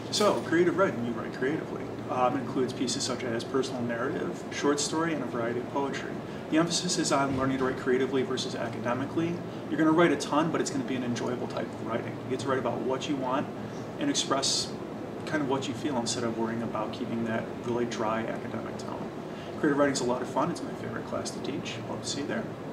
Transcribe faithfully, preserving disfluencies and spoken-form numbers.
So, creative writing, you write creatively. Um, includes pieces such as personal narrative, short story, and a variety of poetry. The emphasis is on learning to write creatively versus academically. You're going to write a ton, but it's going to be an enjoyable type of writing. You get to write about what you want and express kind of what you feel instead of worrying about keeping that really dry academic tone. Creative writing is a lot of fun. It's my favorite class to teach. Hope to see you there.